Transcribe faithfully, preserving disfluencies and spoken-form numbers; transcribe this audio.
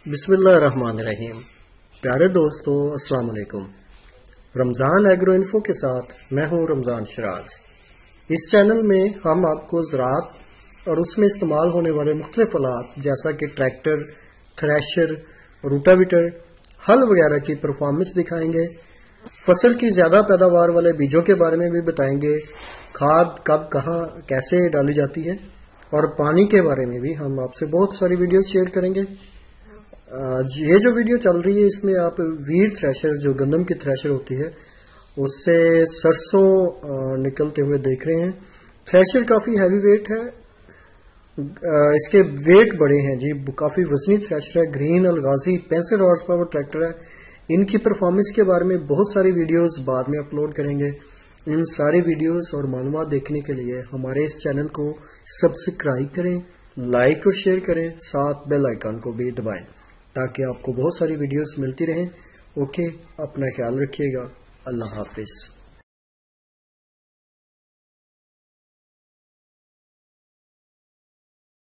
بسم اللہ الرحمن الرحیم۔ پیارے دوستو السلام علیکم۔ رمضان ایگرو انفو کے ساتھ میں ہوں رمضان شراز۔ اس چینل میں ہم آپ کو زراعت اور اس میں استعمال ہونے والے مختلف آلات جیسا کہ ٹریکٹر، تھریشر، روٹاویٹر، ہل وغیرہ کی پرفارمنس دکھائیں گے۔ فصل کی زیادہ پیداوار والے بیجوں کے بارے میں بھی بتائیں گے۔ کھاد کب کہاں کیسے ڈالی جاتی ہے اور پانی کے بارے میں بھی ہم آپ سے بہت ساری ویڈیوز شیئر کریں گے۔ یہ جو ویڈیو چل رہی ہے اس میں آپ ویر تھریشر جو گندم کی تھریشر ہوتی ہے اس سے سرسوں نکلتے ہوئے دیکھ رہے ہیں۔ تھریشر کافی ہیوی ویٹ ہے، اس کے ویٹ بڑے ہیں جی، کافی وزنی تھریشر ہے۔ گرین الغازی پینسٹھ ہارس پاور ٹریکٹر ہے۔ ان کی پرفارمنس کے بارے میں بہت ساری ویڈیوز بعد میں اپلوڈ کریں گے۔ ان ساری ویڈیوز اور معلومات دیکھنے کے لیے ہمارے اس چینل کو سبسکرائب کریں، لائک اور شیئر کریں، ساتھ بیل آئیکن کو بھی دبائیں تاکہ آپ کو بہت ساری ویڈیوز ملتی رہیں۔ اوکے، اپنا خیال رکھیے گا۔ اللہ حافظ۔